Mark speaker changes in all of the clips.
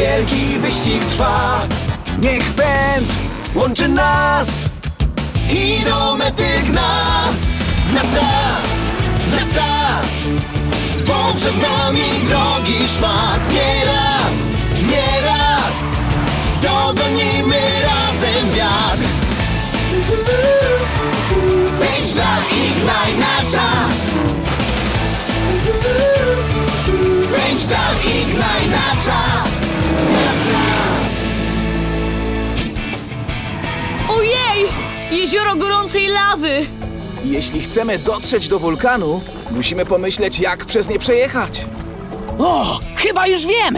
Speaker 1: wielki wyścig trwa. Niech pęd łączy nas i do mety gna. Na czas, bo przed nami drogi szmat. Nie raz, dogonimy razem wiatr. Pędź w dal i gnaj na czas. Pędź w dal i gnaj na czas.
Speaker 2: Ojej! Jezioro gorącej lawy!
Speaker 1: Jeśli chcemy dotrzeć do wulkanu, musimy pomyśleć, jak przez nie przejechać.
Speaker 3: O, chyba już wiem!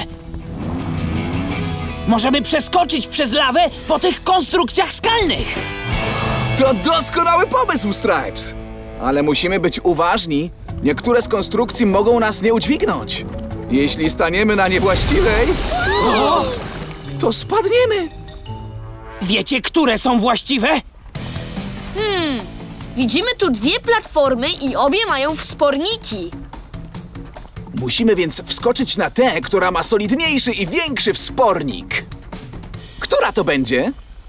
Speaker 3: Możemy przeskoczyć przez lawę po tych konstrukcjach skalnych.
Speaker 1: To doskonały pomysł, Stripes! Ale musimy być uważni. Niektóre z konstrukcji mogą nas nie udźwignąć. Jeśli staniemy na niewłaściwej, to spadniemy.
Speaker 3: Wiecie, które są właściwe?
Speaker 2: Widzimy tu dwie platformy i obie mają wsporniki.
Speaker 1: Musimy więc wskoczyć na tę, która ma solidniejszy i większy wspornik. Która to będzie?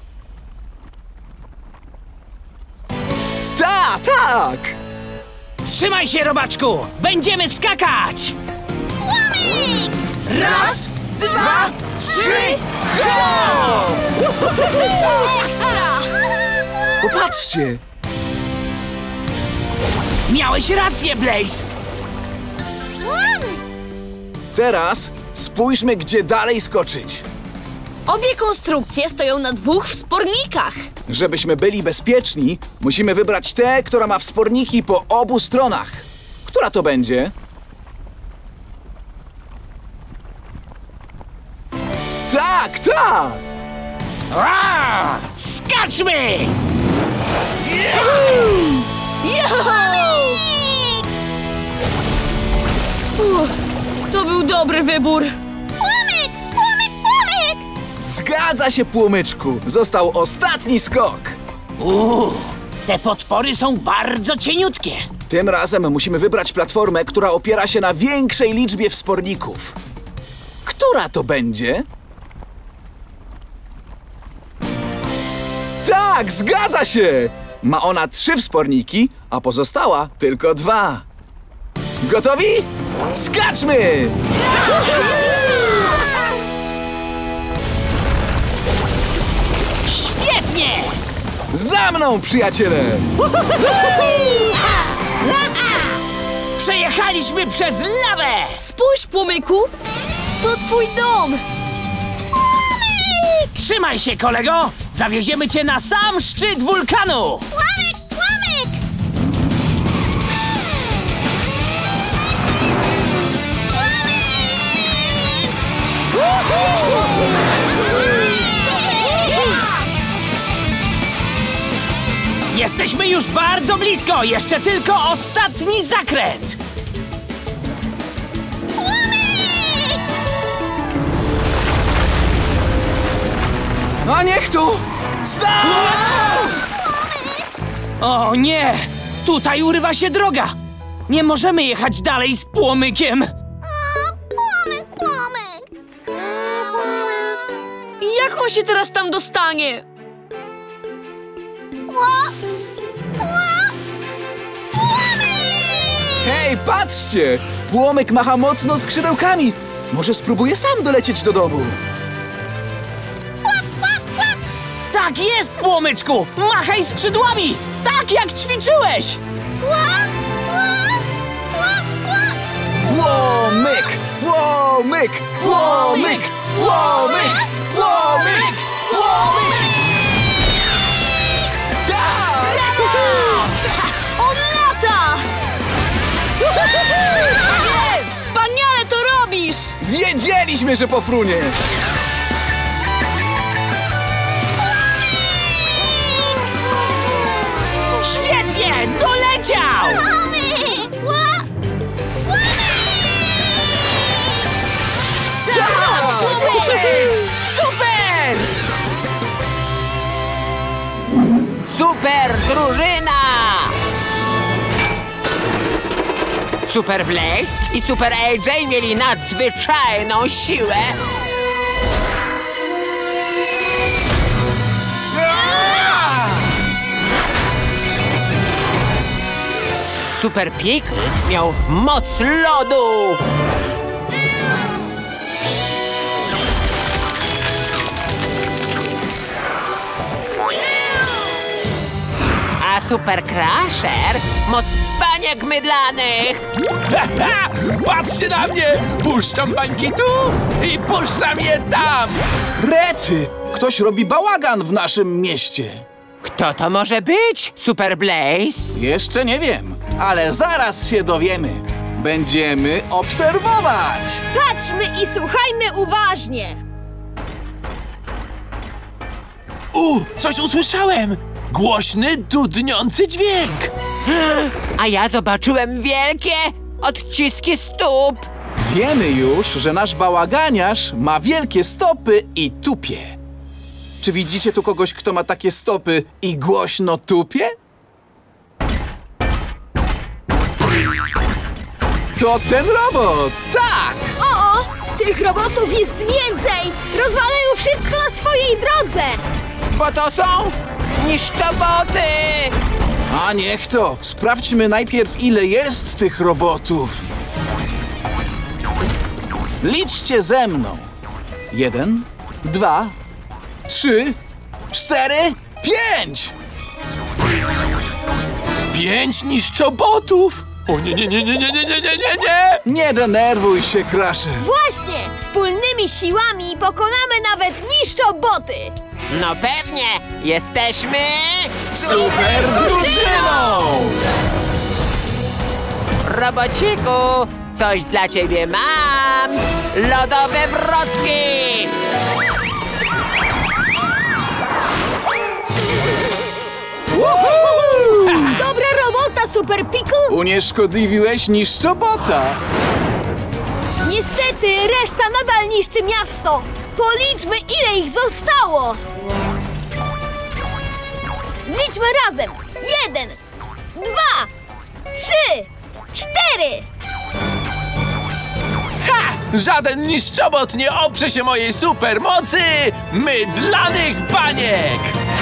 Speaker 1: Tak!
Speaker 3: Trzymaj się, robaczku! Będziemy skakać!
Speaker 1: Raz, dwa, trzy, go!
Speaker 2: Ekstra!
Speaker 1: Popatrzcie!
Speaker 3: Miałeś rację, Blaze!
Speaker 1: Teraz spójrzmy, gdzie dalej skoczyć.
Speaker 2: Obie konstrukcje stoją na dwóch wspornikach.
Speaker 1: Żebyśmy byli bezpieczni, musimy wybrać tę, która ma wsporniki po obu stronach. Która to będzie? Tak!
Speaker 3: Skaczmy!
Speaker 2: To był dobry wybór.
Speaker 1: Zgadza się, Płomyczku! Został ostatni skok!
Speaker 3: Te podpory są bardzo cieniutkie.
Speaker 1: Tym razem musimy wybrać platformę, która opiera się na większej liczbie wsporników. Która to będzie? Tak, zgadza się! Ma ona 3 wsporniki, a pozostała tylko 2. Gotowi? Skaczmy!
Speaker 3: Świetnie!
Speaker 1: Za mną, przyjaciele!
Speaker 3: Przejechaliśmy przez lawę!
Speaker 2: Spójrz, Płomyku! To twój dom!
Speaker 3: Trzymaj się, kolego! Zawieziemy cię na sam szczyt wulkanu! Jesteśmy już bardzo blisko! Jeszcze tylko ostatni zakręt!
Speaker 1: A niech tu! Stać!
Speaker 3: O nie! Tutaj urywa się droga! Nie możemy jechać dalej z Płomykiem!
Speaker 2: Jak on się teraz tam dostanie?
Speaker 1: Hej, patrzcie! Płomyk macha mocno skrzydełkami. Może spróbuje sam dolecieć do domu.
Speaker 3: Tak jest, Płomyczku! Machaj skrzydłami! Tak jak ćwiczyłeś!
Speaker 1: Płomyk! Płomyk! Płomyk! Płomyk! Płomyk! Płomyk! Tak!
Speaker 2: On lata! Wspaniale to robisz!
Speaker 1: Wiedzieliśmy, że pofruniesz!
Speaker 3: Świetnie! Doleciał!
Speaker 1: Tak!
Speaker 3: Super!
Speaker 4: Super drużyna! Super Blaze i Super AJ mieli nadzwyczajną siłę. Super Pickle miał moc lodu! A Super Crusher moc baniek mydlanych!
Speaker 5: Ha! Patrzcie na mnie! Puszczam bańki tu i puszczam je tam!
Speaker 1: Rety! Ktoś robi bałagan w naszym mieście.
Speaker 4: Kto to może być? Super Blaze?
Speaker 1: Jeszcze nie wiem, ale zaraz się dowiemy. Będziemy obserwować.
Speaker 2: Patrzmy i słuchajmy uważnie.
Speaker 5: Coś usłyszałem! Głośny, dudniący dźwięk!
Speaker 4: A ja zobaczyłem wielkie odciski stóp!
Speaker 1: Wiemy już, że nasz bałaganiarz ma wielkie stopy i tupie. Czy widzicie tu kogoś, kto ma takie stopy i głośno tupie? To ten robot! Tak!
Speaker 2: O! Tych robotów jest więcej! Rozwalają wszystko na swojej drodze!
Speaker 4: Bo to są niszczoboty!
Speaker 1: A niech to! Sprawdźmy najpierw, ile jest tych robotów. Liczcie ze mną. 1, 2, 3, 4, 5!
Speaker 5: 5 niszczobotów! O nie, nie, nie, nie, nie, nie, nie, nie, nie, nie!
Speaker 1: Nie denerwuj się, Crusher.
Speaker 2: Właśnie! Wspólnymi siłami pokonamy nawet niszczoboty!
Speaker 4: No pewnie! Jesteśmy...
Speaker 1: Super drużyną!
Speaker 4: Robociku, coś dla ciebie mam! Lodowe wrotki!
Speaker 1: Woohoo!
Speaker 2: Dobra robota, Super Pickle!
Speaker 1: Unieszkodliwiłeś niszczobota.
Speaker 2: Niestety, reszta nadal niszczy miasto! Policzmy, ile ich zostało! Liczmy razem! 1, 2, 3, 4!
Speaker 5: Ha! Żaden niszczobot nie oprze się mojej supermocy mydlanych baniek!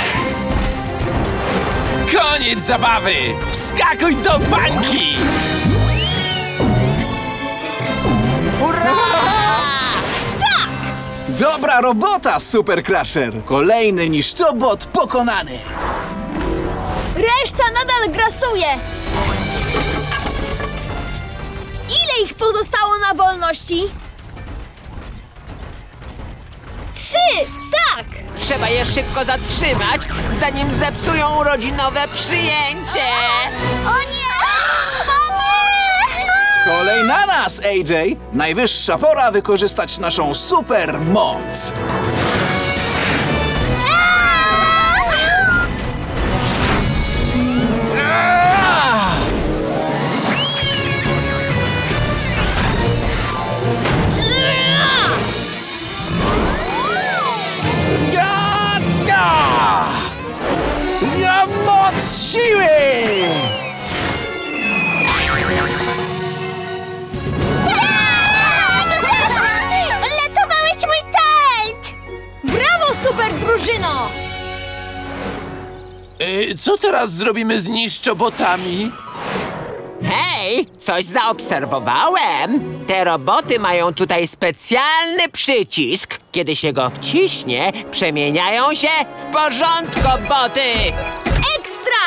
Speaker 5: Koniec zabawy! Wskakuj do bańki!
Speaker 4: Hurra!
Speaker 1: Dobra robota, Super Crusher. Kolejny niszczobot pokonany.
Speaker 2: Reszta nadal grasuje! Ile ich pozostało na wolności? 3! Tak!
Speaker 4: Trzeba je szybko zatrzymać, zanim zepsują urodzinowe przyjęcie!
Speaker 2: O nie! O nie!
Speaker 1: Kolej na nas, AJ. Najwyższa pora wykorzystać naszą super moc. Ja moc siły!
Speaker 2: Uratowałeś mój telt! Brawo, super drużyno!
Speaker 5: Co teraz zrobimy z niszczobotami?
Speaker 4: Hej, coś zaobserwowałem! Te roboty mają tutaj specjalny przycisk. Kiedy się go wciśnie, przemieniają się w porządkoboty!
Speaker 2: Ekstra!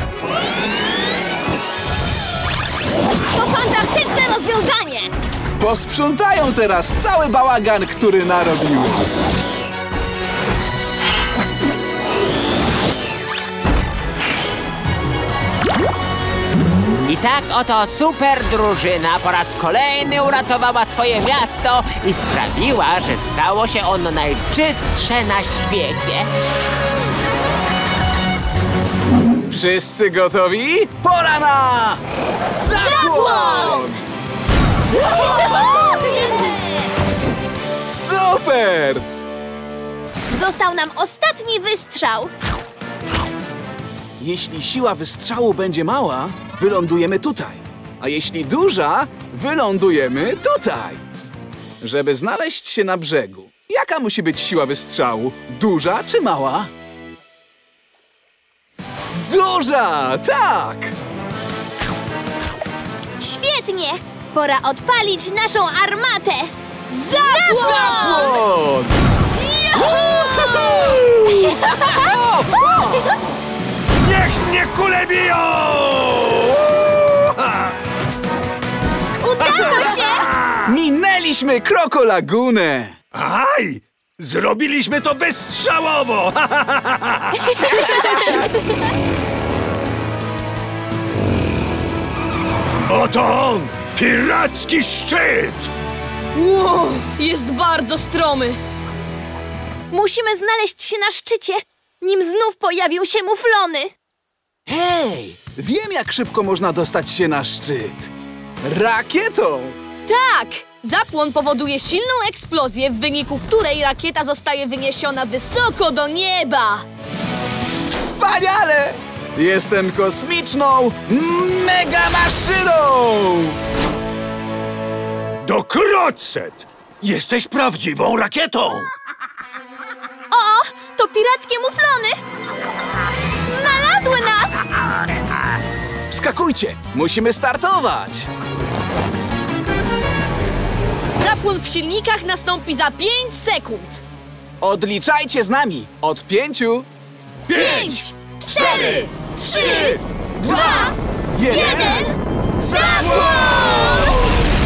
Speaker 2: To fantastyczne rozwiązanie!
Speaker 1: Posprzątają teraz cały bałagan, który narobiły.
Speaker 4: I tak oto super drużyna po raz kolejny uratowała swoje miasto i sprawiła, że stało się ono najczystsze na świecie.
Speaker 1: Wszyscy gotowi? Pora na zakłon! Super!
Speaker 2: Został nam ostatni wystrzał.
Speaker 1: Jeśli siła wystrzału będzie mała, wylądujemy tutaj. A jeśli duża, wylądujemy tutaj. Żeby znaleźć się na brzegu, jaka musi być siła wystrzału? Duża czy mała? Duża! Tak!
Speaker 2: Świetnie! Pora odpalić naszą armatę! Zapłon!
Speaker 1: Zapłon!
Speaker 6: Niech mnie kule biją!
Speaker 2: Udało się!
Speaker 1: Minęliśmy Krokolagunę!
Speaker 6: Aj! Zrobiliśmy to wystrzałowo! Oto on! Piracki szczyt!
Speaker 7: Wow, jest bardzo stromy.
Speaker 2: Musimy znaleźć się na szczycie, nim znów pojawią się muflony.
Speaker 1: Hej! Wiem, jak szybko można dostać się na szczyt. Rakietą!
Speaker 7: Tak! Zapłon powoduje silną eksplozję, w wyniku której rakieta zostaje wyniesiona wysoko do nieba.
Speaker 1: Wspaniale! Jestem kosmiczną megamaszyną!
Speaker 6: Do Krocet! Jesteś prawdziwą rakietą!
Speaker 2: O, to pirackie muflony! Znalazły nas!
Speaker 1: Wskakujcie! Musimy startować!
Speaker 7: Zapłon w silnikach nastąpi za 5 sekund.
Speaker 1: Odliczajcie z nami! Od 5,
Speaker 7: 5, 4, 3,
Speaker 1: 2, 1...
Speaker 2: Zapłon!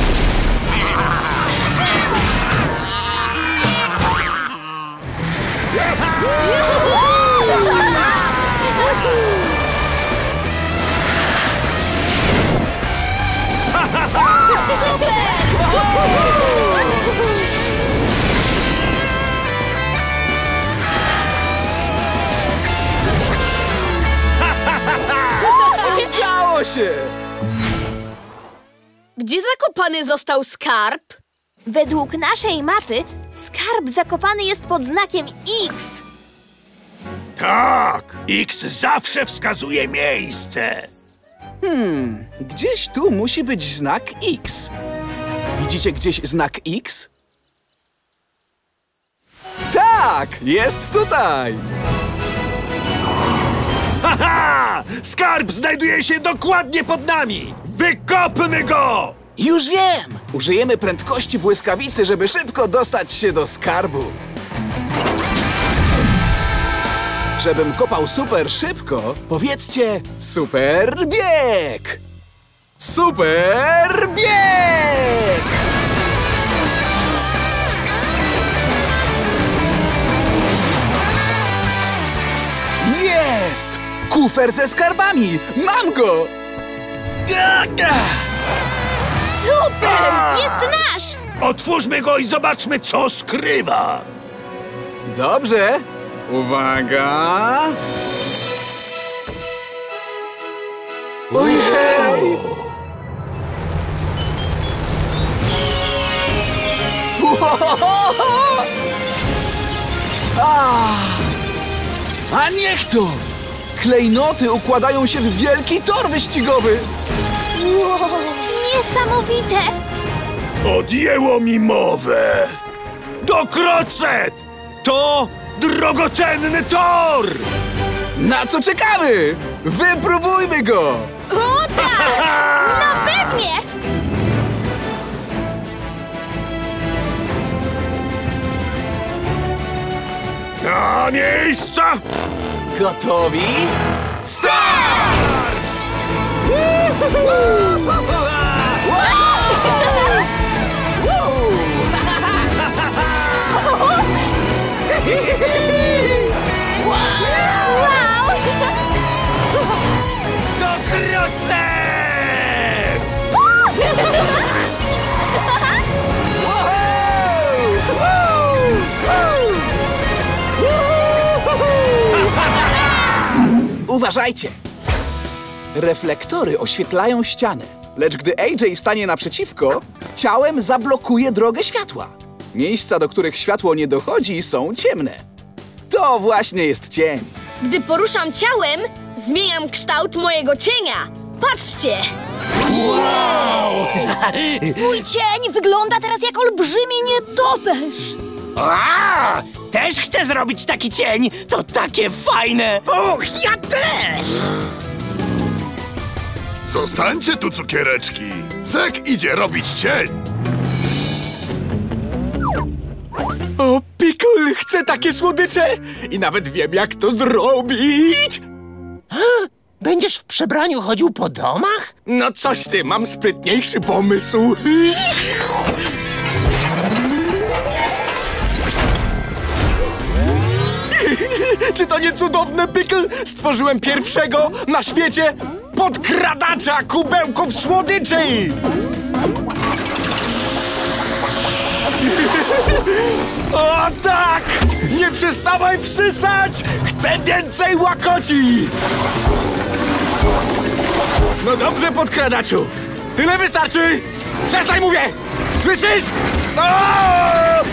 Speaker 1: Udało się!
Speaker 7: Gdzie zakopany został skarb?
Speaker 2: Według naszej mapy skarb zakopany jest pod znakiem X.
Speaker 6: Tak! X zawsze wskazuje miejsce!
Speaker 1: Gdzieś tu musi być znak X. Widzicie gdzieś znak X? Tak! Jest tutaj!
Speaker 6: Haha! Skarb znajduje się dokładnie pod nami! Wykopmy go!
Speaker 1: Już wiem! Użyjemy prędkości błyskawicy, żeby szybko dostać się do skarbu. Żebym kopał super szybko, powiedzcie super bieg! Super bieg! Jest! Kufer ze skarbami! Mam go!
Speaker 2: Super! Jest nasz!
Speaker 6: Otwórzmy go i zobaczmy, co skrywa!
Speaker 1: Dobrze. Uwaga! Ojej! A niech to! Klejnoty układają się w wielki tor wyścigowy!
Speaker 2: Niesamowite!
Speaker 6: Odjęło mi mowę! Do Krocet! To drogocenny tor!
Speaker 1: Na co czekamy? Wypróbujmy go!
Speaker 2: O tak! No pewnie!
Speaker 6: Na miejsca!
Speaker 1: Gotowi? Start!
Speaker 2: Wow!
Speaker 6: Do Krocet!
Speaker 1: Uważajcie! Reflektory oświetlają ścianę, lecz gdy AJ stanie naprzeciwko, ciałem zablokuje drogę światła. Miejsca, do których światło nie dochodzi, są ciemne. To właśnie jest cień.
Speaker 7: Gdy poruszam ciałem, zmieniam kształt mojego cienia. Patrzcie!
Speaker 2: Twój cień wygląda teraz jak olbrzymi nietoperz!
Speaker 3: A, też chcę zrobić taki cień! To takie fajne!
Speaker 6: Och, ja też!
Speaker 8: Zostańcie tu, cukiereczki!
Speaker 6: Zek idzie robić cień.
Speaker 8: O, Pickle chce takie słodycze i nawet wiem, jak to zrobić.
Speaker 5: Będziesz w przebraniu chodził po domach?
Speaker 8: No coś ty, mam sprytniejszy pomysł. Czy to nie cudowne, Pickle? Stworzyłem pierwszego na świecie podkradacza kubełków słodyczy! O tak! Nie przestawaj wsysać! Chcę więcej łakoci! No dobrze, podkradaczu! Tyle wystarczy! Przestań, mówię! Słyszysz? Stop!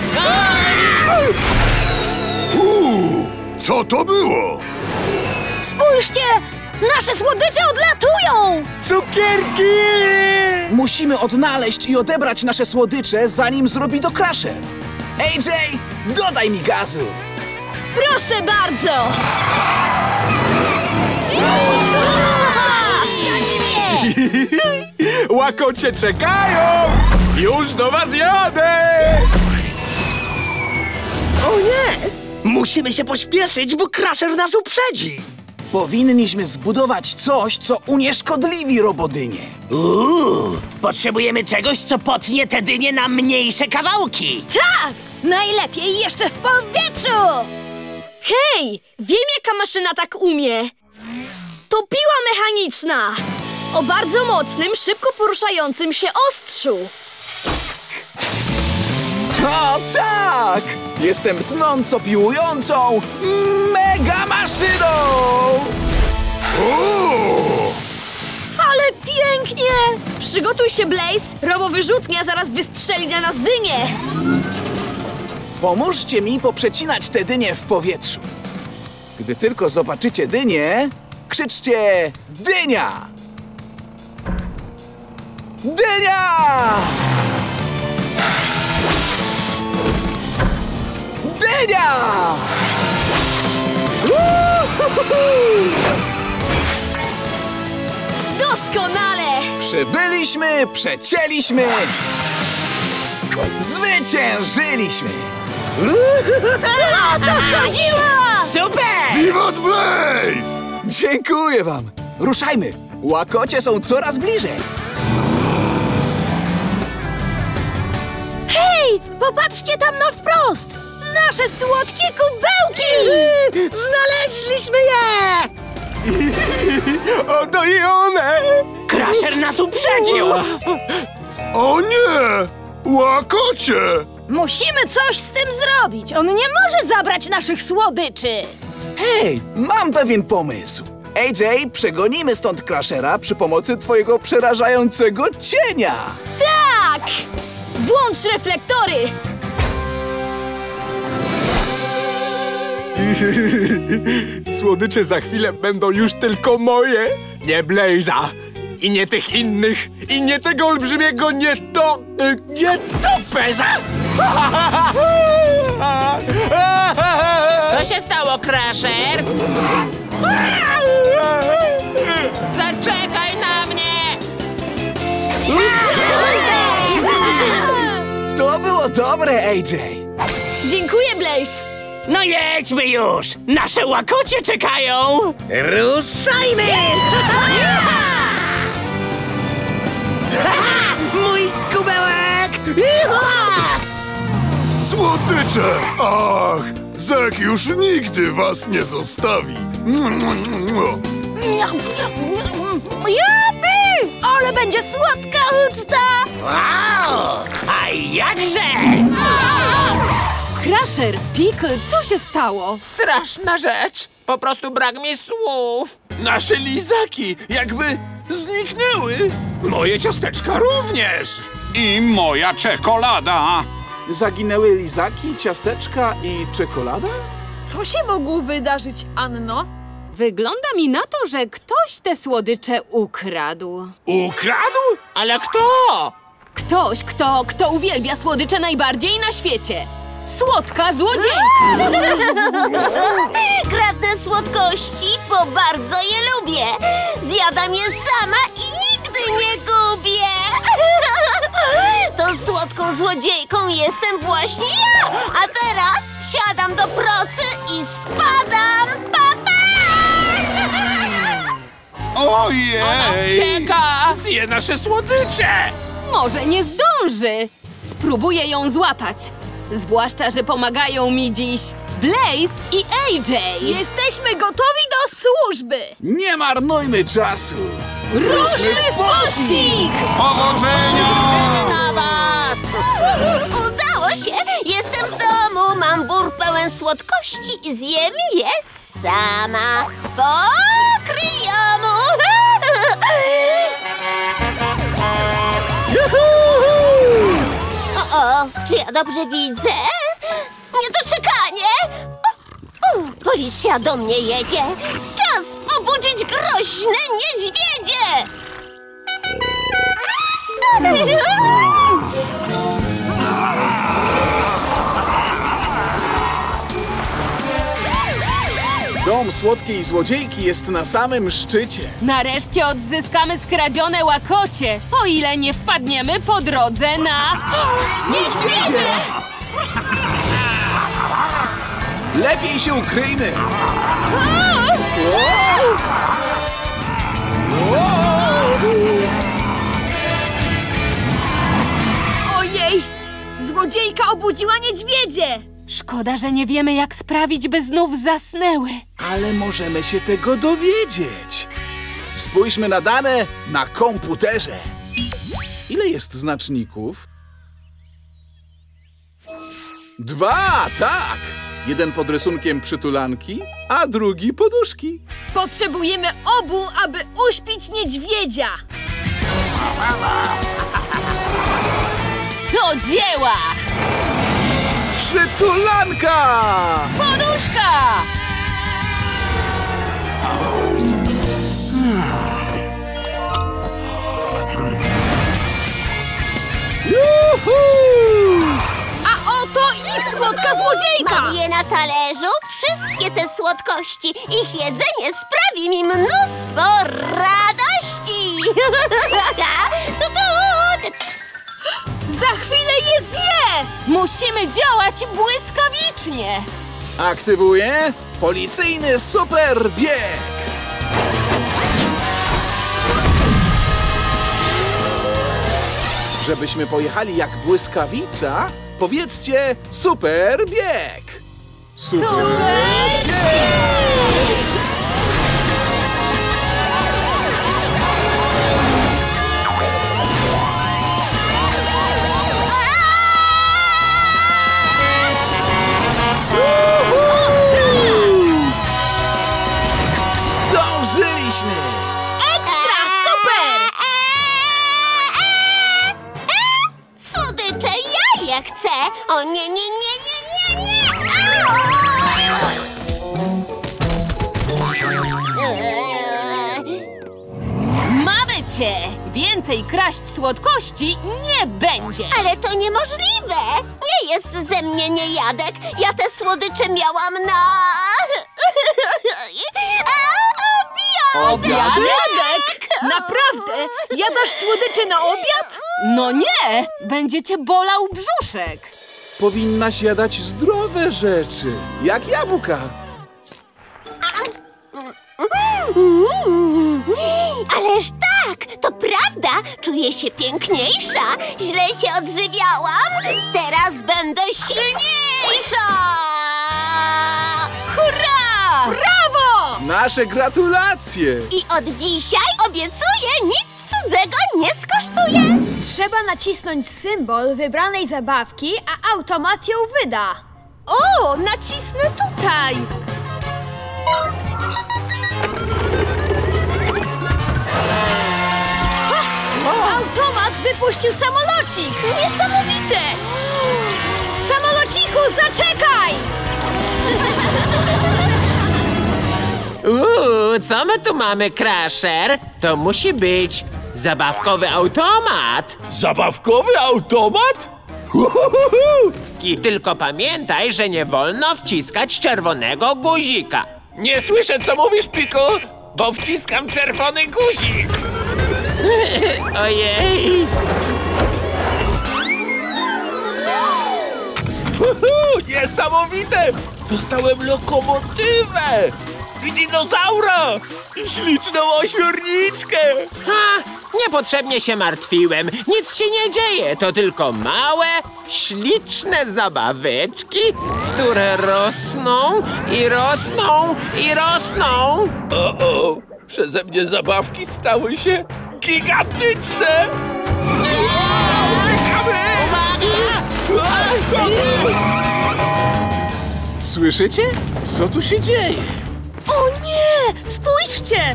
Speaker 6: Co to było?
Speaker 2: Spójrzcie! Nasze słodycze odlatują!
Speaker 1: Cukierki! Musimy odnaleźć i odebrać nasze słodycze, zanim zrobi to Crusher. AJ, dodaj mi gazu!
Speaker 7: Proszę bardzo!
Speaker 8: Łakocie czekają! Już do was jadę!
Speaker 9: O nie! Musimy się pośpieszyć, bo Crusher nas uprzedzi!
Speaker 1: Powinniśmy zbudować coś, co unieszkodliwi robodynię.
Speaker 3: Potrzebujemy czegoś, co potnie te dynie na mniejsze kawałki.
Speaker 2: Tak! Najlepiej jeszcze w powietrzu!
Speaker 7: Hej! Wiem, jaka maszyna tak umie. To piła mechaniczna. O bardzo mocnym, szybko poruszającym się ostrzu.
Speaker 1: O tak! Jestem tnąco piłującą mega maszyną!
Speaker 7: Ale pięknie! Przygotuj się, Blaze. Robowyrzutnia zaraz wystrzeli na nas dynię.
Speaker 1: Pomóżcie mi poprzecinać te dynie w powietrzu. Gdy tylko zobaczycie dynię, krzyczcie dynia! Dynia! Dynia!
Speaker 7: Doskonale!
Speaker 1: Przybyliśmy, przecięliśmy, zwyciężyliśmy!
Speaker 2: O to chodziło!
Speaker 3: Super!
Speaker 6: Wiwat Blaze!
Speaker 1: Dziękuję wam! Ruszajmy! Łakocie są coraz bliżej!
Speaker 2: Hej! Popatrzcie tam na wprost! Nasze słodkie kubełki!
Speaker 9: Znaleźliśmy je!
Speaker 8: O, to i one!
Speaker 3: Crusher nas uprzedził!
Speaker 6: O nie! Łakocie!
Speaker 2: Musimy coś z tym zrobić! On nie może zabrać naszych słodyczy!
Speaker 1: Hej, mam pewien pomysł! AJ, przegonimy stąd Crushera przy pomocy twojego przerażającego cienia!
Speaker 7: Tak! Włącz reflektory!
Speaker 8: Słodycze za chwilę będą już tylko moje, nie Blaze'a. I nie tych innych, i nie tego olbrzymiego nietoperza!
Speaker 4: Co się stało, Crusher? Zaczekaj na mnie!
Speaker 1: To było dobre, AJ!
Speaker 7: Dziękuję, Blaze!
Speaker 3: No jedźmy już! Nasze łakocie czekają!
Speaker 9: Ruszajmy! Mój kubełek!
Speaker 6: Słodycze! Ach! Zek już nigdy was nie zostawi.
Speaker 2: Japy! Ale będzie słodka uczta!
Speaker 3: Wow! A jakże!
Speaker 7: Crusher, Pickle, co się stało?
Speaker 4: Straszna rzecz. Po prostu brak mi słów.
Speaker 5: Nasze lizaki jakby zniknęły.
Speaker 6: Moje ciasteczka również!
Speaker 10: I moja czekolada.
Speaker 1: Zaginęły lizaki, ciasteczka i czekolada?
Speaker 11: Co się mogło wydarzyć, Anno? Wygląda mi na to, że ktoś te słodycze ukradł.
Speaker 5: Ukradł?
Speaker 4: Ale kto?
Speaker 11: Ktoś, kto uwielbia słodycze najbardziej na świecie. Słodka złodziejka!
Speaker 2: Kradnę słodkości, bo bardzo je lubię. Zjadam je sama i nigdy nie
Speaker 12: lubię! Tą słodką złodziejką jestem właśnie ja! A teraz wsiadam do procy i spadam! Pa!
Speaker 10: Ojej!
Speaker 5: Ucieka! Zje nasze słodycze!
Speaker 11: Może nie zdąży. Spróbuję ją złapać. Zwłaszcza, że pomagają mi dziś Blaze i AJ.
Speaker 7: Jesteśmy gotowi do służby!
Speaker 1: Nie marnujmy czasu!
Speaker 7: Ruszmy w pościg!
Speaker 10: Powodzenia!
Speaker 12: Na was! Udało się! Jestem w domu, mam bur pełen słodkości i zjem je sama. Pokryjomu! O, czy ja dobrze widzę? Niedoczekanie! Policja do mnie jedzie! Czas obudzić groźne niedźwiedzie!
Speaker 1: Dom słodkiej złodziejki jest na samym szczycie.
Speaker 11: Nareszcie odzyskamy skradzione łakocie, o ile nie wpadniemy po drodze na...
Speaker 1: Niedźwiedzie! Lepiej się ukryjmy!
Speaker 7: Ojej! Złodziejka obudziła niedźwiedzie!
Speaker 11: Szkoda, że nie wiemy, jak sprawić, by znów zasnęły.
Speaker 1: Ale możemy się tego dowiedzieć. Spójrzmy na dane na komputerze. Ile jest znaczników? 2, tak! Jeden pod rysunkiem przytulanki, a drugi poduszki.
Speaker 7: Potrzebujemy obu, aby uśpić niedźwiedzia!
Speaker 11: Do dzieła!
Speaker 1: Przytulanka!
Speaker 11: Poduszka!
Speaker 1: Juhu!
Speaker 7: A oto i słodka złodziejka!
Speaker 12: Mam je na talerzu, wszystkie te słodkości. Ich jedzenie sprawi mi mnóstwo radości.
Speaker 7: Za chwilę je zje!
Speaker 11: Musimy działać błyskawicznie!
Speaker 1: Aktywuję policyjny super bieg! Żebyśmy pojechali jak błyskawica, powiedzcie super bieg! Super bieg! Zdążyliśmy!
Speaker 7: Ekstra, super!
Speaker 12: Słodycze, ja je chcę! O nie, nie, nie, nie, nie, nie!
Speaker 11: Mamy cię! Więcej kraść słodkości nie będzie!
Speaker 12: Ale to niemożliwe! Nie jest ze mnie niejadek! Ja te słodycze miałam na...
Speaker 7: Obiadek? Naprawdę? Jadasz słodycze na obiad?
Speaker 11: No nie! Będziecie bolał brzuszek!
Speaker 1: Powinnaś jadać zdrowe rzeczy, jak jabłka.
Speaker 12: Ależ tak, to prawda! Czuję się piękniejsza! Źle się odżywiałam! Teraz będę silniejsza!
Speaker 11: Hurra!
Speaker 7: Brawo!
Speaker 1: Nasze gratulacje!
Speaker 12: I od dzisiaj obiecuję, nic cudzego nie skosztuję!
Speaker 2: Trzeba nacisnąć symbol wybranej zabawki, a automat ją wyda.
Speaker 7: O, nacisnę tutaj!
Speaker 2: Automat wypuścił samolocik!
Speaker 7: Niesamowite!
Speaker 2: Samolociku, zaczekaj!
Speaker 4: Co my tu mamy, Crusher? To musi być zabawkowy automat.
Speaker 5: Zabawkowy automat?
Speaker 4: I tylko pamiętaj, że nie wolno wciskać czerwonego guzika.
Speaker 5: Nie słyszę, co mówisz, Piku, bo wciskam czerwony guzik.
Speaker 4: Ojej!
Speaker 5: Niesamowite! Dostałem lokomotywę! I dinozaura! I śliczną ośmiorniczkę!
Speaker 4: Ha! Niepotrzebnie się martwiłem. Nic się nie dzieje. To tylko małe, śliczne zabaweczki, które rosną i rosną i rosną.
Speaker 5: O! Przeze mnie zabawki stały się gigantyczne! Uciekamy!
Speaker 1: Słyszycie? Co tu się dzieje?
Speaker 7: O nie! Spójrzcie!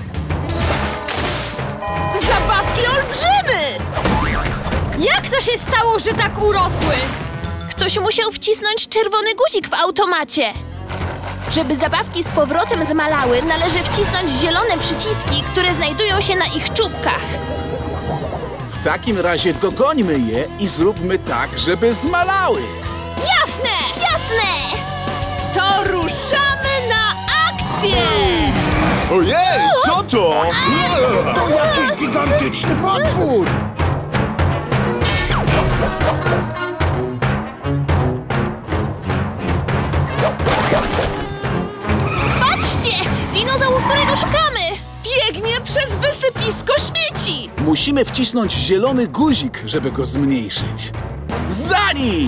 Speaker 7: Zabawki olbrzymy!
Speaker 2: Jak to się stało, że tak urosły?
Speaker 12: Ktoś musiał wcisnąć czerwony guzik w automacie. Żeby zabawki z powrotem zmalały, należy wcisnąć zielone przyciski, które znajdują się na ich czubkach.
Speaker 1: W takim razie dogońmy je i zróbmy tak, żeby zmalały.
Speaker 2: Jasne!
Speaker 12: Jasne!
Speaker 7: To ruszamy na akcję!
Speaker 10: Ojej, co to?
Speaker 6: To jakiś gigantyczny potwór!
Speaker 12: Patrzcie! Dinozaur, którego szukamy!
Speaker 7: Biegnie przez wysypisko śmieci!
Speaker 1: Musimy wcisnąć zielony guzik, żeby go zmniejszyć. Za nim!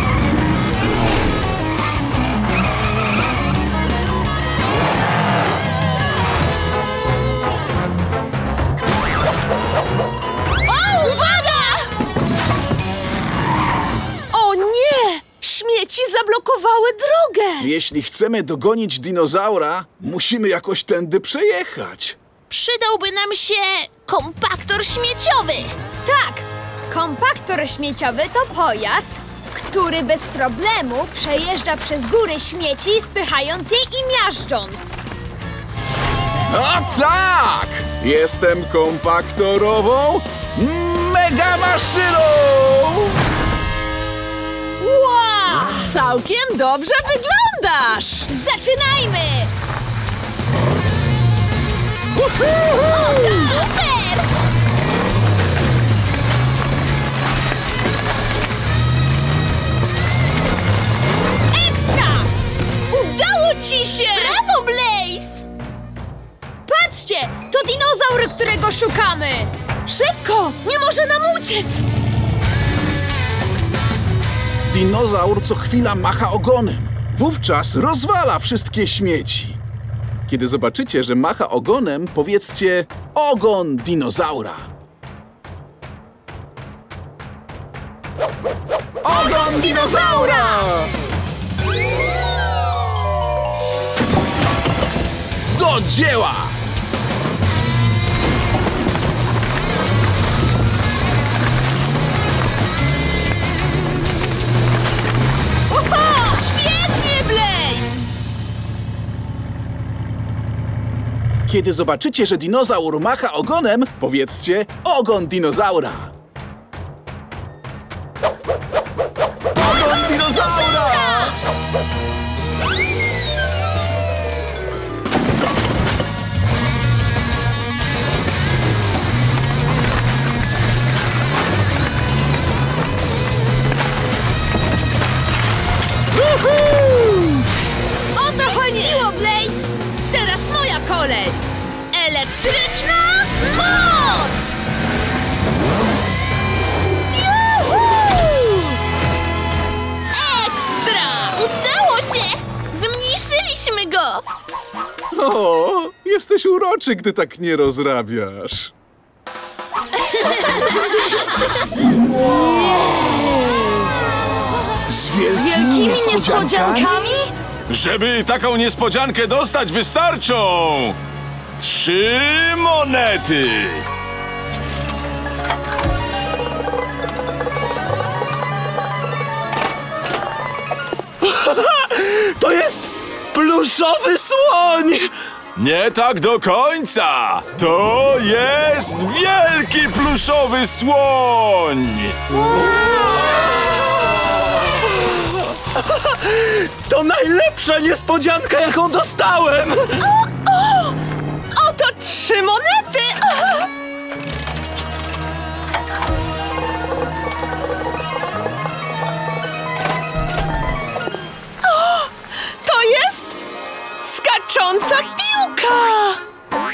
Speaker 7: O, uwaga! O nie! Śmieci zablokowały drogę!
Speaker 1: Jeśli chcemy dogonić dinozaura, musimy jakoś tędy przejechać.
Speaker 12: Przydałby nam się kompaktor śmieciowy.
Speaker 2: Tak! Kompaktor śmieciowy to pojazd, który bez problemu przejeżdża przez góry śmieci, spychając je i miażdżąc.
Speaker 1: A tak! Jestem kompaktorową mega maszyną!
Speaker 7: Wow! Całkiem dobrze wyglądasz!
Speaker 2: Zaczynajmy!
Speaker 12: Super!
Speaker 2: Ekstra!
Speaker 7: Udało ci się!
Speaker 12: Brawo, Blaze!
Speaker 2: Patrzcie! To dinozaur, którego szukamy!
Speaker 7: Szybko! Nie może nam uciec!
Speaker 1: Dinozaur co chwila macha ogonem. Wówczas rozwala wszystkie śmieci. Kiedy zobaczycie, że macha ogonem, powiedzcie ogon dinozaura. Ogon dinozaura! Do dzieła!
Speaker 7: Oho! Świetnie, Blaze!
Speaker 1: Kiedy zobaczycie, że dinozaur macha ogonem, powiedzcie ogon dinozaura. Ogon dinozaura!
Speaker 7: O to chodziło, Blaze! Teraz moja kolej! Elektryczna moc! Juhu! Ekstra!
Speaker 12: Udało się! Zmniejszyliśmy go!
Speaker 1: O, jesteś uroczy, gdy tak nie rozrabiasz. Z wielkimi niespodziankami?
Speaker 10: Żeby taką niespodziankę dostać, wystarczą 3 monety.
Speaker 8: To jest pluszowy słoń!
Speaker 10: Nie tak do końca. To jest wielki pluszowy słoń.
Speaker 8: To najlepsza niespodzianka, jaką dostałem!
Speaker 7: Oto 3 monety!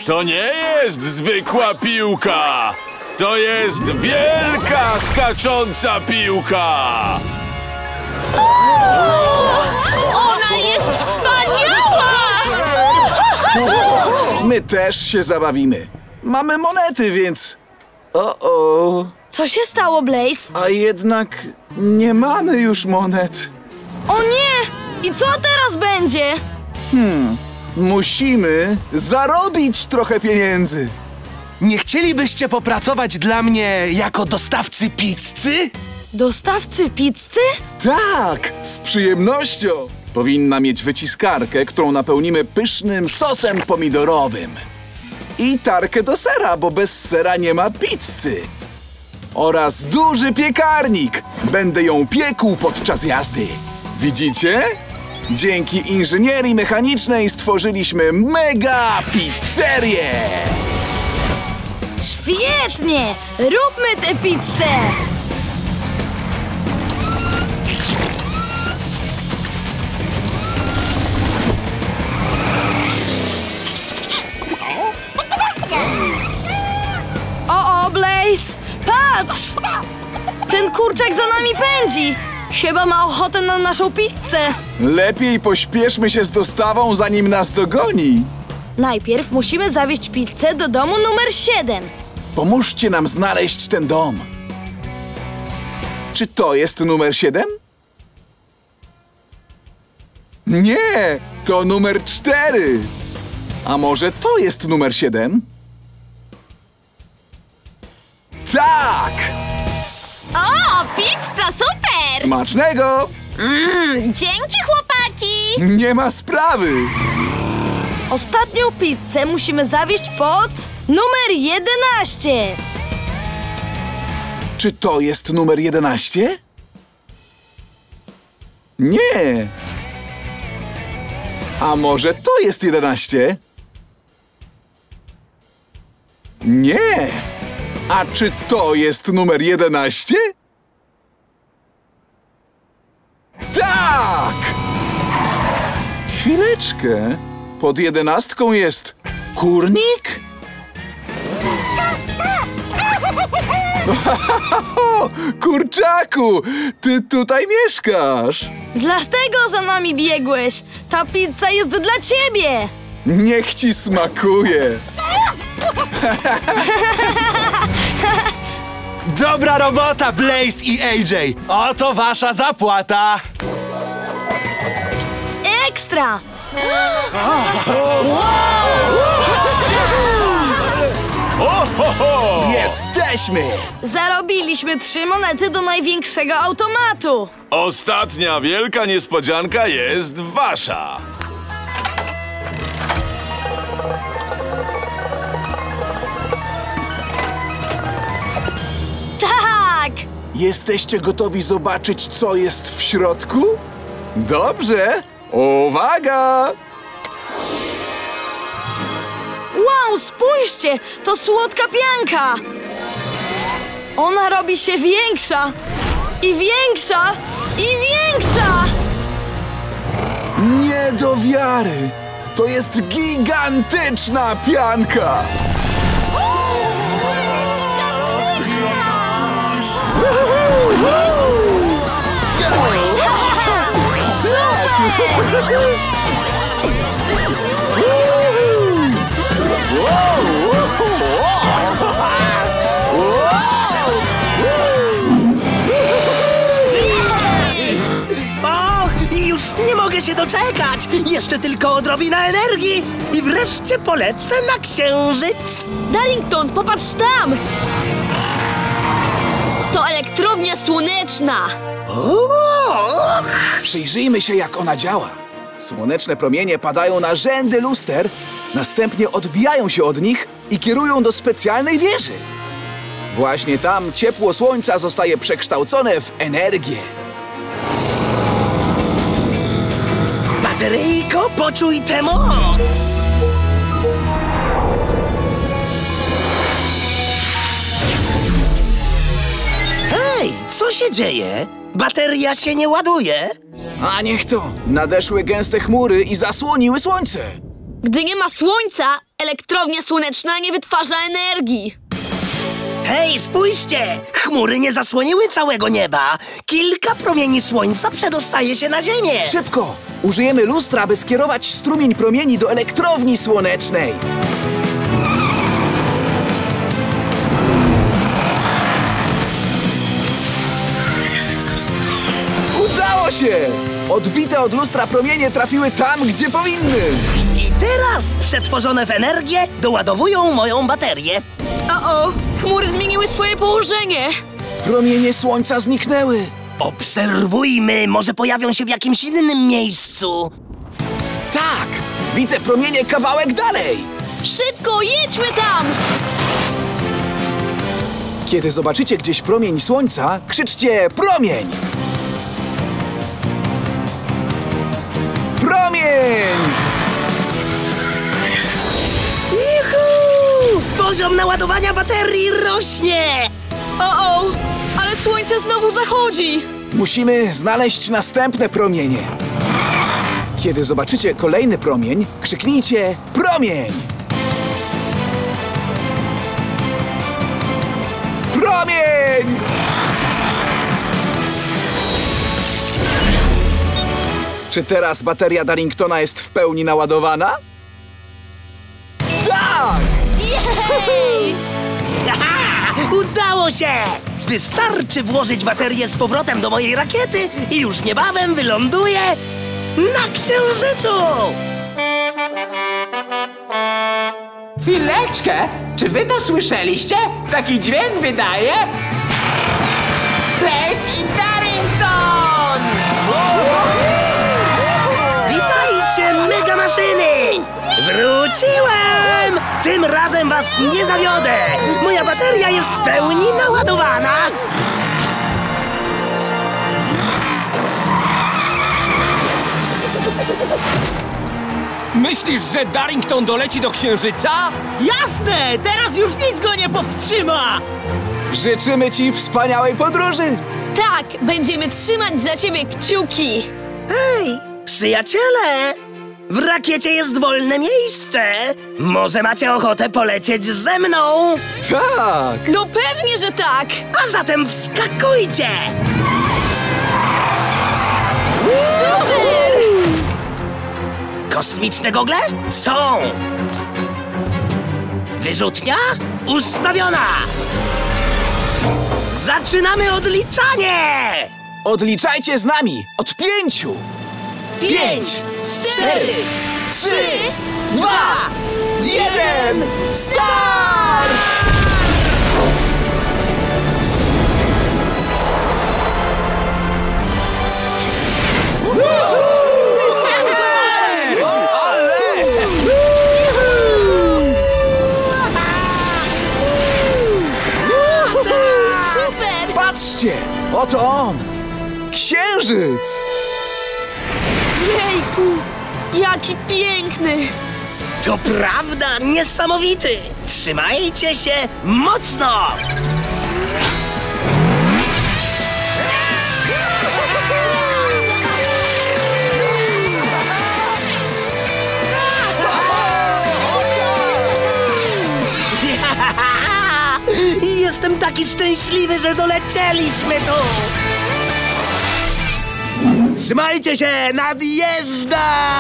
Speaker 10: To nie jest zwykła piłka! To jest wielka skacząca piłka!
Speaker 12: Ona jest wspaniała!
Speaker 1: My też się zabawimy. Mamy monety, więc... O.
Speaker 7: Co się stało, Blaze?
Speaker 1: A jednak nie mamy już monet.
Speaker 7: O nie! I co teraz będzie?
Speaker 1: Musimy zarobić trochę pieniędzy.
Speaker 9: Nie chcielibyście popracować dla mnie jako dostawcy pizzy?
Speaker 7: Dostawcy pizzy?
Speaker 1: Tak, z przyjemnością. Powinna mieć wyciskarkę, którą napełnimy pysznym sosem pomidorowym. I tarkę do sera, bo bez sera nie ma pizzy. Oraz duży piekarnik. Będę ją piekł podczas jazdy. Widzicie? Dzięki inżynierii mechanicznej stworzyliśmy mega pizzerię.
Speaker 7: Świetnie! Róbmy tę pizzę! O, Blaze! Patrz! Ten kurczak za nami pędzi! Chyba ma ochotę na naszą pizzę.
Speaker 1: Lepiej pośpieszmy się z dostawą, zanim nas dogoni.
Speaker 7: Najpierw musimy zawieźć pizzę do domu numer 7.
Speaker 1: Pomóżcie nam znaleźć ten dom. Czy to jest numer 7? Nie, to numer 4. A może to jest numer 7? Tak!
Speaker 12: O, pizza, super!
Speaker 1: Smacznego!
Speaker 12: Dzięki, chłopaki!
Speaker 1: Nie ma sprawy!
Speaker 7: Ostatnią pizzę musimy zawieźć pod numer 11.
Speaker 1: Czy to jest numer 11? Nie! A może to jest 11? Nie! A czy to jest numer 11? Tak! Chwileczkę. Pod 11 jest kurnik? Kurczaku, ty tutaj mieszkasz.
Speaker 7: Dlatego za nami biegłeś. Ta pizza jest dla ciebie.
Speaker 1: Niech ci smakuje.
Speaker 6: Dobra robota, Blaze i AJ! Oto wasza zapłata!
Speaker 7: Ekstra!
Speaker 1: Jesteśmy!
Speaker 7: Zarobiliśmy 3 monety do największego automatu.
Speaker 10: Ostatnia wielka niespodzianka jest wasza.
Speaker 7: Tak!
Speaker 1: Jesteście gotowi zobaczyć, co jest w środku? Dobrze! Uwaga!
Speaker 7: Wow, spójrzcie! To słodka pianka! Ona robi się większa! I większa! I większa!
Speaker 1: Nie do wiary! To jest gigantyczna pianka!
Speaker 9: Och, i już nie mogę się doczekać! Jeszcze tylko odrobina energii i wreszcie polecę na księżyc!
Speaker 7: Darlington, popatrz tam! To elektrownia słoneczna!
Speaker 1: Przyjrzyjmy się, jak ona działa. Słoneczne promienie padają na rzędy luster, następnie odbijają się od nich i kierują do specjalnej wieży. Właśnie tam ciepło słońca zostaje przekształcone w energię.
Speaker 9: Bateryjko, poczuj tę moc! Hej, co się dzieje? Bateria się nie ładuje?
Speaker 1: A niech to! Nadeszły gęste chmury i zasłoniły słońce.
Speaker 7: Gdy nie ma słońca, Elektrownia słoneczna nie wytwarza energii.
Speaker 9: Hej, spójrzcie! Chmury nie zasłoniły całego nieba. Kilka promieni słońca przedostaje się na ziemię.
Speaker 1: Szybko! Użyjemy lustra, by skierować strumień promieni do elektrowni słonecznej. Udało się! Odbite od lustra promienie trafiły tam, gdzie powinny.
Speaker 9: I teraz, przetworzone w energię, doładowują moją baterię.
Speaker 7: O, chmury zmieniły swoje położenie.
Speaker 1: Promienie słońca zniknęły.
Speaker 9: Obserwujmy, może pojawią się w jakimś innym miejscu.
Speaker 1: Tak! Widzę promienie kawałek dalej.
Speaker 7: Szybko, jedźmy tam!
Speaker 1: Kiedy zobaczycie gdzieś promień słońca, krzyczcie promień! Promień!
Speaker 9: Juhu! Poziom naładowania baterii rośnie!
Speaker 7: O, ale słońce znowu zachodzi.
Speaker 1: Musimy znaleźć następne promienie. Kiedy zobaczycie kolejny promień, krzyknijcie promień! Promień! Czy teraz bateria Darringtona jest w pełni naładowana? Tak!
Speaker 7: Jej!
Speaker 9: Aha! Udało się! Wystarczy włożyć baterię z powrotem do mojej rakiety i już niebawem wyląduję na Księżycu!
Speaker 4: Chwileczkę! Czy wy to słyszeliście? Taki dźwięk wydaje... Blaze i Darrington!
Speaker 9: Witajcie, mega maszyny! Wróciłem! Tym razem was nie zawiodę! Moja bateria jest w pełni naładowana!
Speaker 3: Myślisz, że Darrington doleci do Księżyca?
Speaker 9: Jasne! Teraz już nic go nie powstrzyma!
Speaker 1: Życzymy ci wspaniałej podróży!
Speaker 7: Tak, będziemy trzymać za ciebie kciuki.
Speaker 9: Hej, przyjaciele! W rakiecie jest wolne miejsce! Może macie ochotę polecieć ze mną?
Speaker 1: Tak!
Speaker 7: No pewnie, że tak.
Speaker 9: A zatem wskakujcie!
Speaker 7: Super!
Speaker 9: Kosmiczne gogle? Są! Wyrzutnia? Ustawiona! Zaczynamy odliczanie!
Speaker 1: Odliczajcie z nami od 5!
Speaker 9: 5, 4, 3,
Speaker 1: 2, 1, start!
Speaker 7: Super!
Speaker 1: Patrzcie! Oto on! Księżyc!
Speaker 7: Jejku, jaki piękny!
Speaker 9: To prawda, niesamowity! Trzymajcie się mocno! Jestem taki szczęśliwy, że dolecieliśmy tu! Trzymajcie się, nadjeżdżam!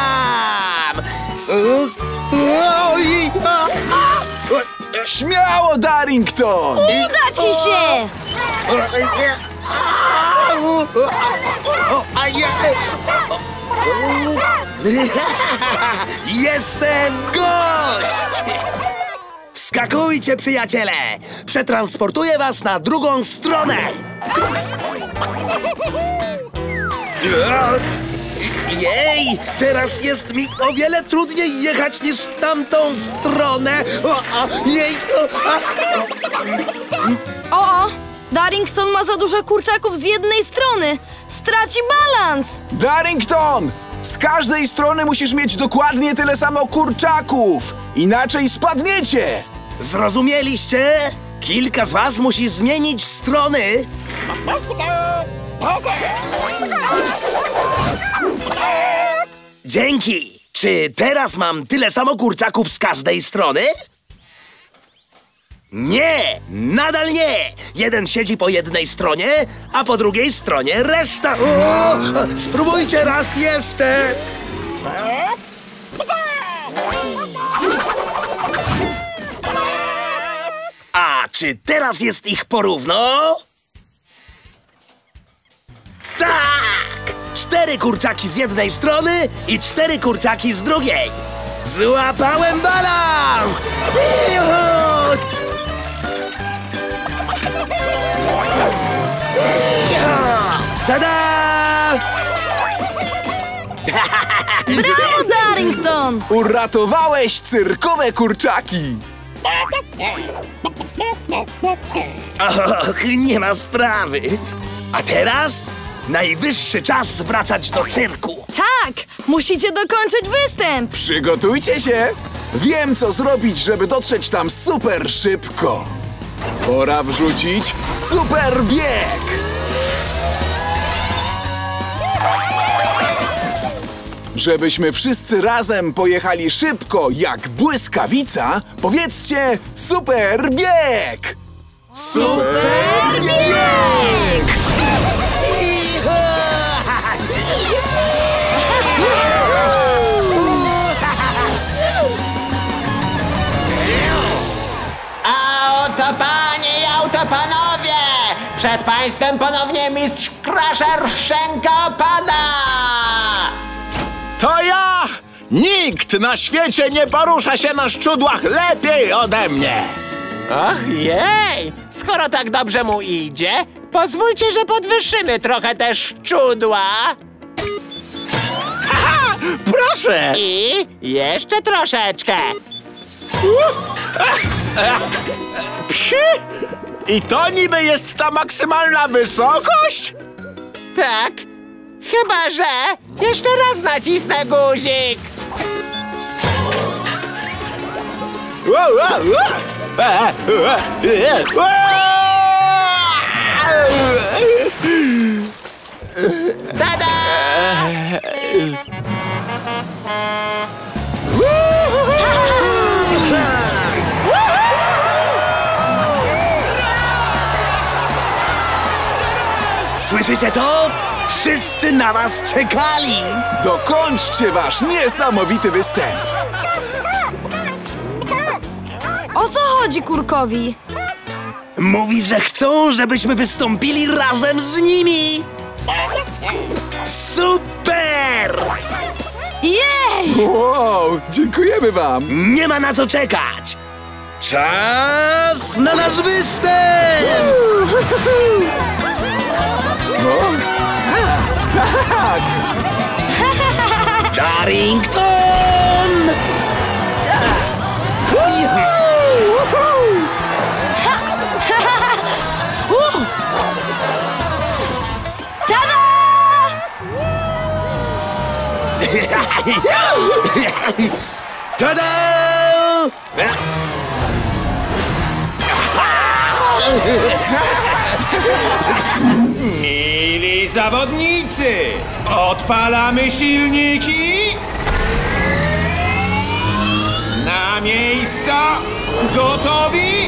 Speaker 1: Śmiało, Darrington!
Speaker 7: Uda ci się!
Speaker 9: Jestem gość! Wskakujcie, przyjaciele! Przetransportuję was na drugą stronę! Jej! Teraz jest mi o wiele trudniej jechać niż w tamtą stronę! Jej!
Speaker 7: O, Darrington ma za dużo kurczaków z jednej strony. Straci balans.
Speaker 1: Darrington! Z każdej strony musisz mieć dokładnie tyle samo kurczaków! Inaczej spadniecie!
Speaker 9: Zrozumieliście? Kilka z was musi zmienić strony! Dzięki! Czy teraz mam tyle samo kurczaków z każdej strony? Nie! Nadal nie! Jeden siedzi po jednej stronie, a po drugiej stronie reszta. O! Spróbujcie raz jeszcze! A czy teraz jest ich porówno? Tak! 4 kurczaki z jednej strony i 4 kurczaki z drugiej. Złapałem balans! Juhu! Tada!
Speaker 7: Brawo, Darrington!
Speaker 1: Uratowałeś cyrkowe kurczaki!
Speaker 9: Och, nie ma sprawy. A teraz najwyższy czas wracać do cyrku.
Speaker 7: Tak! Musicie dokończyć występ!
Speaker 1: Przygotujcie się! Wiem, co zrobić, żeby dotrzeć tam super szybko. Pora wrzucić super bieg! Żebyśmy wszyscy razem pojechali szybko jak błyskawica, powiedzcie super bieg! Super bieg!
Speaker 4: A oto panie i oto panowie! Przed państwem ponownie mistrz Crusher Szczękopada!
Speaker 6: To ja! Nikt na świecie nie porusza się na szczudłach lepiej ode mnie!
Speaker 4: Och jej! Skoro tak dobrze mu idzie, pozwólcie, że podwyższymy trochę te szczudła.
Speaker 6: Haha! Proszę!
Speaker 4: I jeszcze troszeczkę.
Speaker 6: Pchi! I to niby jest ta maksymalna wysokość?
Speaker 4: Tak, chyba że jeszcze raz nacisnę guzik. Tada!
Speaker 9: Słyszycie to? Wszyscy na was czekali!
Speaker 1: Dokończcie wasz niesamowity występ!
Speaker 7: O co chodzi kurkowi?
Speaker 9: Mówi, że chcą, żebyśmy wystąpili razem z nimi! Super!
Speaker 7: Jej!
Speaker 1: Wow, dziękujemy wam!
Speaker 9: Nie ma na co czekać! Czas na nasz występ!
Speaker 1: Tak!
Speaker 9: Darrington! Tada!
Speaker 6: Mili zawodnicy, odpalamy silniki. Na miejsca, gotowi,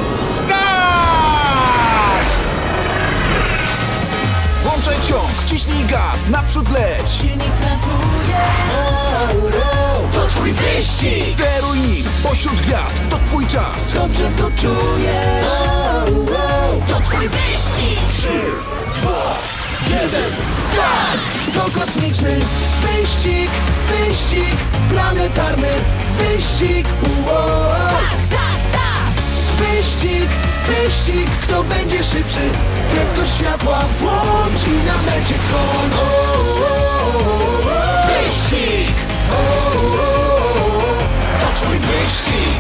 Speaker 6: start!
Speaker 1: Włączaj ciąg, wciśnij gaz, naprzód leć!
Speaker 13: Silnik pracuje, to twój wyścig.
Speaker 1: Steruj nim, pośród gwiazd, to twój czas!
Speaker 13: Dobrze to czujesz, to twój wyścig. 3, 2, 1, start! To kosmiczny wyścig, wyścig planetarny, wyścig, tak, tak, tak! Wyścig, wyścig, kto będzie szybszy? Prędkość światła włącz i na mecie kończ. Wyścig! To twój wyścig!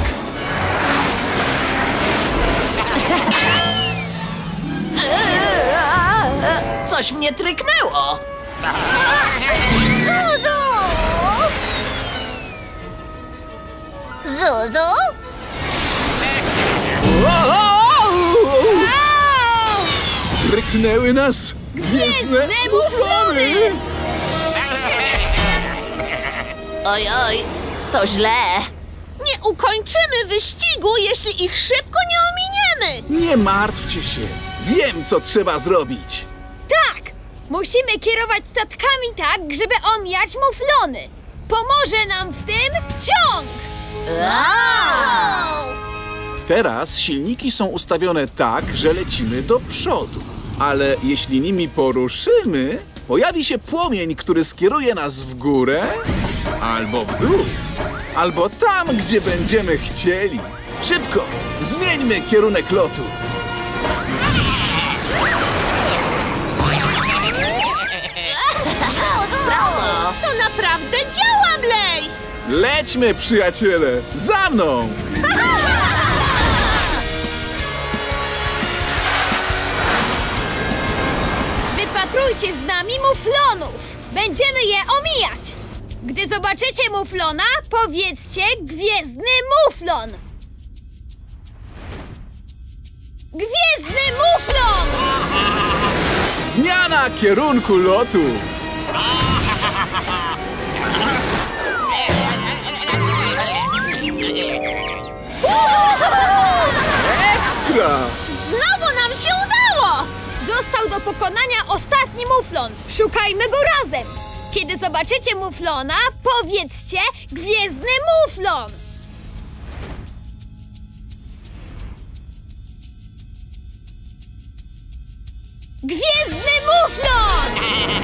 Speaker 7: Coś mnie tryknęło!
Speaker 12: Zuzu?
Speaker 1: Tryknęły nas gwiezdne muflony!
Speaker 12: Oj, to źle.
Speaker 14: Nie ukończymy wyścigu, jeśli ich szybko nie ominiemy!
Speaker 1: Nie martwcie się. Wiem, co trzeba zrobić.
Speaker 2: Tak! Musimy kierować statkami tak, żeby omijać muflony. Pomoże nam w tym ciąg!
Speaker 1: Teraz silniki są ustawione tak, że lecimy do przodu. Ale jeśli nimi poruszymy, pojawi się płomień, który skieruje nas w górę albo w dół. Albo tam, gdzie będziemy chcieli. Szybko! Zmieńmy kierunek lotu.
Speaker 14: Brawo! To naprawdę działa, Blaze!
Speaker 1: Lećmy, przyjaciele! Za mną!
Speaker 2: Wypatrujcie z nami muflonów! Będziemy je omijać! Gdy zobaczycie muflona, powiedzcie gwiezdny muflon! Gwiezdny muflon!
Speaker 1: Zmiana kierunku lotu! Ekstra!
Speaker 14: Znowu nam się udało!
Speaker 2: Został do pokonania ostatni muflon. Szukajmy go razem. Kiedy zobaczycie muflona, powiedzcie gwiezdny muflon. Gwiezdny muflon!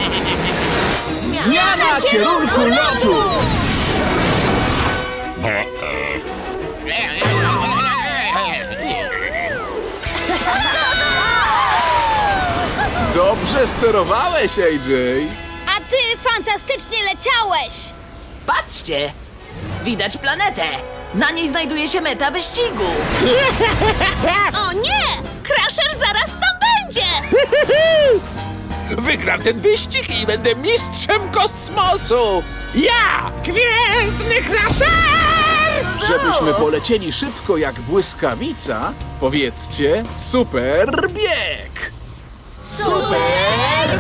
Speaker 1: Zmiana kierunku lotu! Dobrze sterowałeś, AJ.
Speaker 2: A ty fantastycznie leciałeś.
Speaker 12: Patrzcie! Widać planetę. Na niej znajduje się meta wyścigu.
Speaker 14: O nie! Crusher zaraz tam będzie!
Speaker 5: Wygram ten wyścig i będę mistrzem kosmosu! Ja, Gwiezdny Crusher!
Speaker 1: Żebyśmy polecieli szybko jak błyskawica, powiedzcie super bieg!
Speaker 13: Super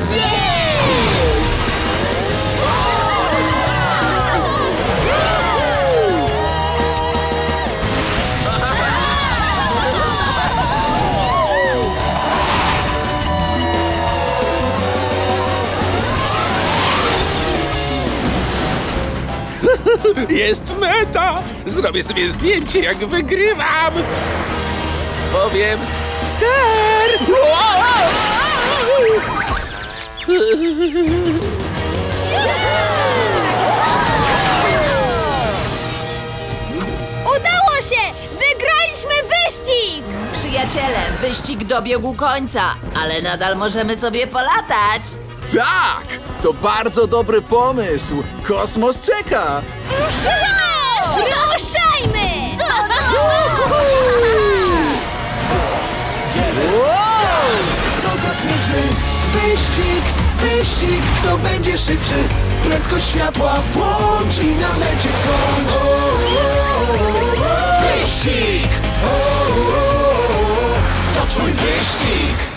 Speaker 5: Jest meta! Zrobię sobie zdjęcie, jak wygrywam! Powiem, ser!
Speaker 2: Udało się! Wygraliśmy wyścig!
Speaker 12: Przyjaciele, wyścig dobiegł końca, ale nadal możemy sobie polatać.
Speaker 1: Tak! To bardzo dobry pomysł! Kosmos czeka!
Speaker 2: Ruszajmy! Ruszajmy!
Speaker 13: To kosmiczny wyścig, kto będzie szybszy? Prędkość światła włącz i na mecie skończ. Wyścig! To twój wyścig!